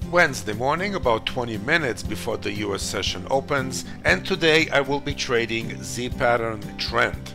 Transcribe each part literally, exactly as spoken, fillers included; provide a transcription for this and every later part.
Wednesday morning, about twenty minutes before the U S session opens, and today I will be trading Z pattern trend.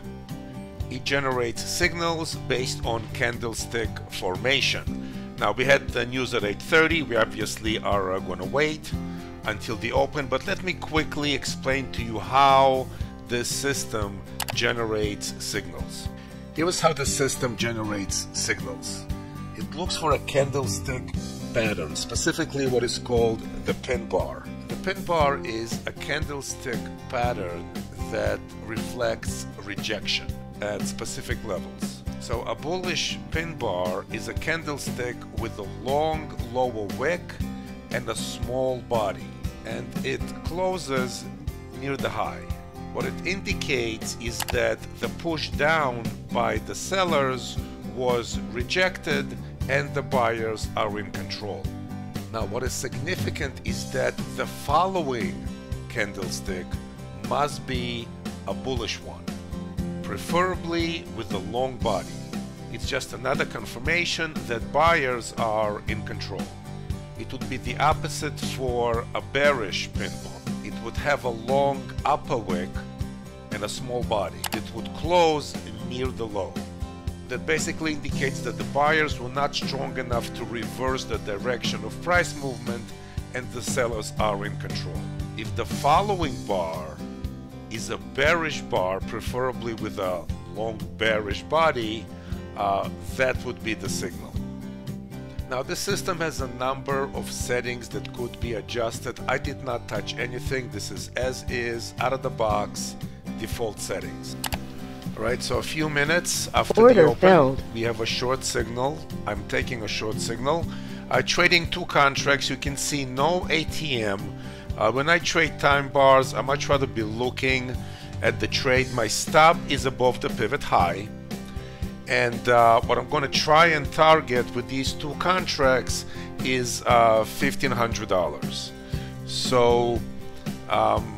It generates signals based on candlestick formation. Now, we had the news at eight thirty. We obviously are uh, going to wait until the open, but let me quickly explain to you how this system generates signals. Here's how the system generates signals. It looks for a candlestick pattern, specifically what is called the pin bar. The pin bar is a candlestick pattern that reflects rejection at specific levels. So a bullish pin bar is a candlestick with a long lower wick and a small body, and it closes near the high. What it indicates is that the push down by the sellers was rejected and the buyers are in control. Now, what is significant is that the following candlestick must be a bullish one, preferably with a long body. It's just another confirmation that buyers are in control. It would be the opposite for a bearish pin bar. It would have a long upper wick and a small body. It would close near the low. That basically indicates that the buyers were not strong enough to reverse the direction of price movement and the sellers are in control. If the following bar is a bearish bar, preferably with a long bearish body, uh, that would be the signal. Now, this system has a number of settings that could be adjusted. I did not touch anything. This is as is, out of the box, default settings. Alright, so a few minutes after Order the open, filled. we have a short signal. I'm taking a short signal. I'm trading two contracts. You can see no A T M. Uh, when I trade time bars, I much rather be looking at the trade. My stop is above the pivot high. And uh, what I'm going to try and target with these two contracts is uh, fifteen hundred dollars. So, um,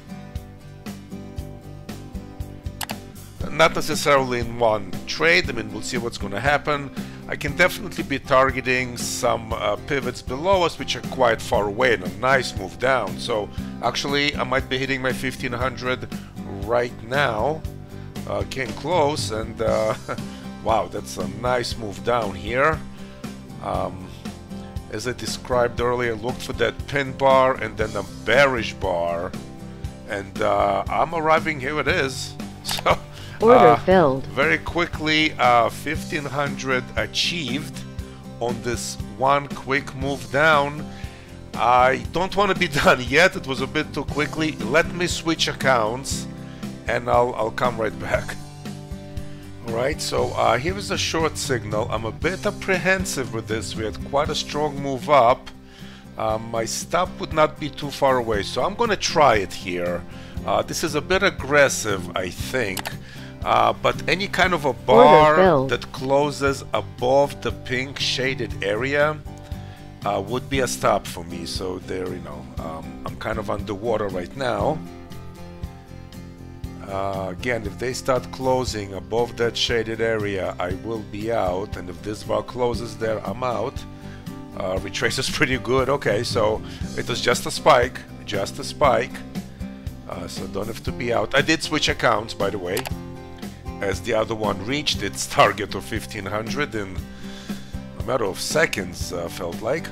not necessarily in one trade. I mean, we'll see what's going to happen. I can definitely be targeting some uh, pivots below us, which are quite far away, and a nice move down. So actually, I might be hitting my fifteen hundred right now. Uh, came close, and uh, wow, that's a nice move down here. Um, as I described earlier, looked for that pin bar and then a bearish bar, and uh, I'm arriving. Here it is. So. Order uh, filled. Very quickly, uh, fifteen hundred achieved on this one quick move down. I don't want to be done yet. It was a bit too quickly. Let me switch accounts and I'll, I'll come right back. Alright, so uh, here is a short signal. I'm a bit apprehensive with this. We had quite a strong move up. Um, my stop would not be too far away, so I'm going to try it here. Uh, this is a bit aggressive, I think. Uh, but any kind of a bar that closes above the pink shaded area uh, would be a stop for me. So there, you know, um, I'm kind of underwater right now. Uh, again, if they start closing above that shaded area, I will be out. And if this bar closes there, I'm out. Uh, retraces pretty good. Okay, so it was just a spike, just a spike. Uh, so don't have to be out. I did switch accounts, by the way, as the other one reached its target of fifteen hundred in a matter of seconds, uh, felt like.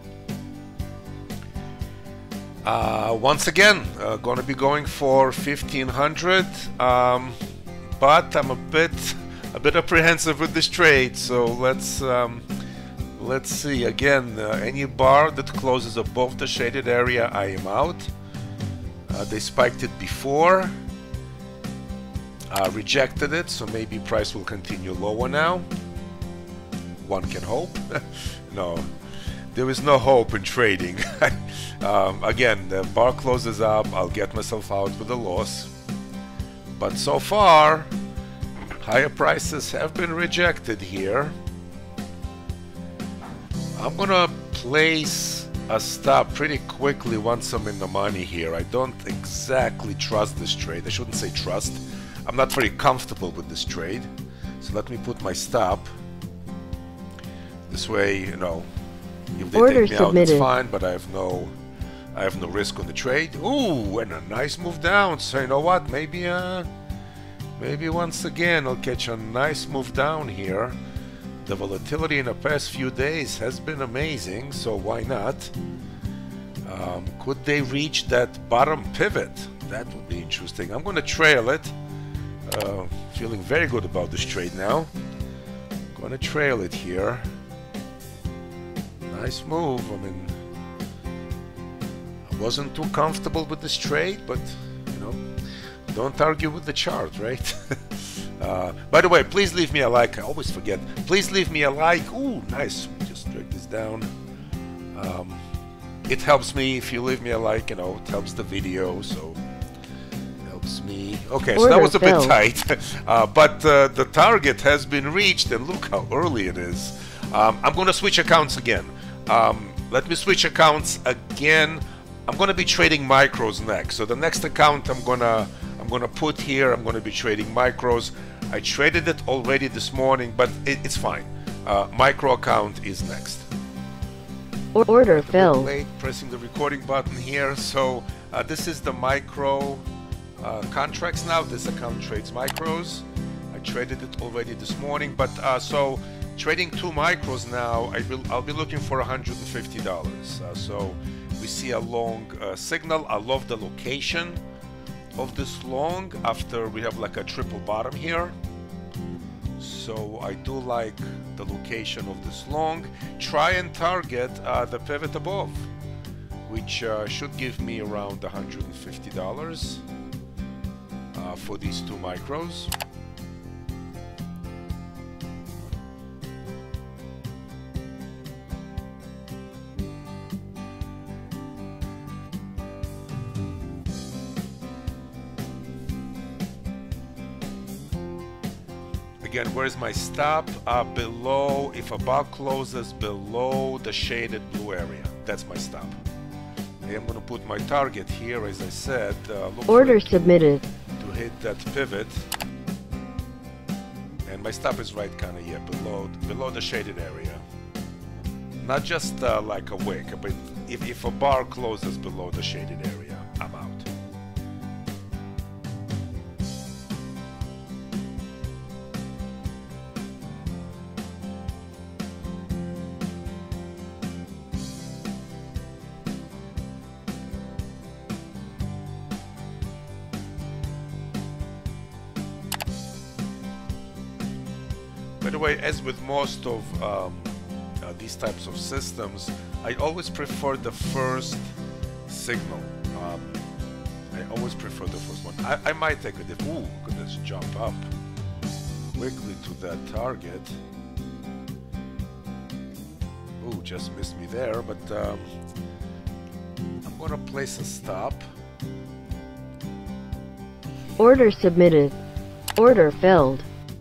Uh, once again, uh, going to be going for fifteen hundred, um, but I'm a bit, a bit apprehensive with this trade. So let's um, let's see. Again, uh, any bar that closes above the shaded area, I am out. Uh, they spiked it before. Uh, rejected it, so maybe price will continue lower now. One can hope. No, there is no hope in trading. um, again, the bar closes up, I'll get myself out with a loss. But so far, higher prices have been rejected here. I'm gonna place a stop pretty quickly once I'm in the money here. I don't exactly trust this trade. I shouldn't say trust. I'm not very comfortable with this trade, so let me put my stop. This way, you know, If they Order take me out, it's submitted. fine, but I have no I have no risk on the trade. Ooh, and a nice move down. So you know what? Maybe uh maybe once again I'll catch a nice move down here. The volatility in the past few days has been amazing, so why not? Um, could they reach that bottom pivot? That would be interesting. I'm going to trail it. Uh, feeling very good about this trade now. Going to trail it here. Nice move. I mean, I wasn't too comfortable with this trade, but you know, don't argue with the chart, right? uh, by the way, please leave me a like. I always forget. Please leave me a like. Ooh, nice. Just drag this down. Um, it helps me if you leave me a like. You know, it helps the video. So helps me. Okay, so that was a bit tight, uh, but uh, the target has been reached, and look how early it is. Um, I'm going to switch accounts again. Um, let me switch accounts again. I'm going to be trading micros next. So the next account I'm gonna I'm gonna put here. I'm going to be trading micros. I traded it already this morning, but it, it's fine. Uh, micro account is next. Order filled. Late pressing the recording button here. So uh, this is the micro uh, contracts now. This account trades micros. I traded it already this morning, but uh, so trading two micros now. I will I'll be looking for one hundred fifty dollars. Uh, so. We see a long uh, signal. I love the location of this long after we have like a triple bottom here. So I do like the location of this long. Try and target uh, the pivot above, which uh, should give me around one hundred fifty dollars uh, for these two micros. Again, where's my stop? Uh, below, if a bar closes below the shaded blue area, that's my stop. Okay, I'm going to put my target here, as I said. Uh, look Order submitted. To hit that pivot, and my stop is right kind of here, below below the shaded area. Not just uh, like a wick, but if if a bar closes below the shaded area, I'm out. By the way, as with most of um, uh, these types of systems, I always prefer the first signal. Um, I always prefer the first one. I, I might take a dip. Ooh, look at this jump up quickly to that target. Ooh, just missed me there, but um, I'm gonna place a stop. Order submitted. Order filled.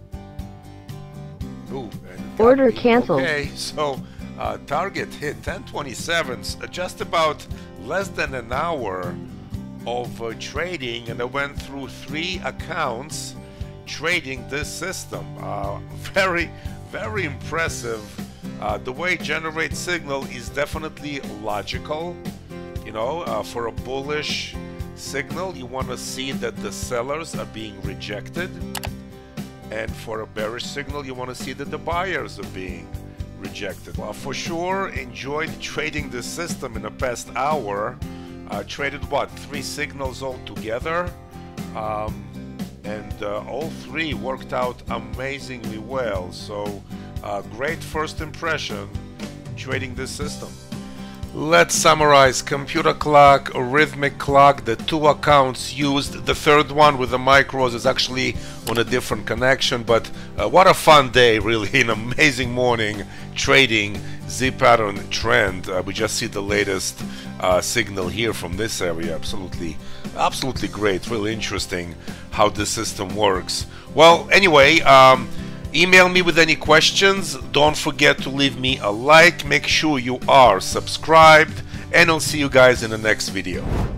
Ooh, Order canceled. Okay, so uh, target hit ten twenty-seven, uh, just about less than an hour of uh, trading, and I went through three accounts trading this system. Uh, very, very impressive. Uh, the way it generates signal is definitely logical. You know, uh, for a bullish signal, you want to see that the sellers are being rejected. And for a bearish signal, you want to see that the buyers are being rejected. Well, for sure, enjoyed trading this system in the past hour. Uh, traded what, three signals all together, um, and uh, all three worked out amazingly well. So, uh, great first impression trading this system. Let's summarize. Computer clock, a rhythmic clock, the two accounts used. The third one with the micros is actually on a different connection, but uh, what a fun day, really. An amazing morning trading Z pattern trend. Uh, we just see the latest uh, signal here from this area. Absolutely, absolutely great. Really interesting how this system works. Well, anyway, um, email me with any questions. Don't forget to leave me a like. Make sure you are subscribed, and I'll see you guys in the next video.